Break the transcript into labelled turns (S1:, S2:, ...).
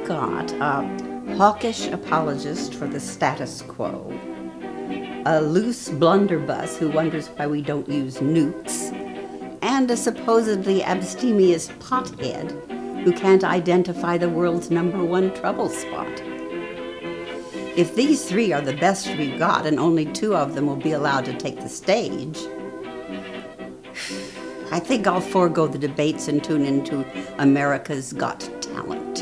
S1: We've got a hawkish apologist for the status quo, a loose blunderbuss who wonders why we don't use nukes, and a supposedly abstemious pothead who can't identify the world's #1 trouble spot. If these three are the best we've got and only 2 of them will be allowed to take the stage, I think I'll forego the debates and tune into America's Got Talent.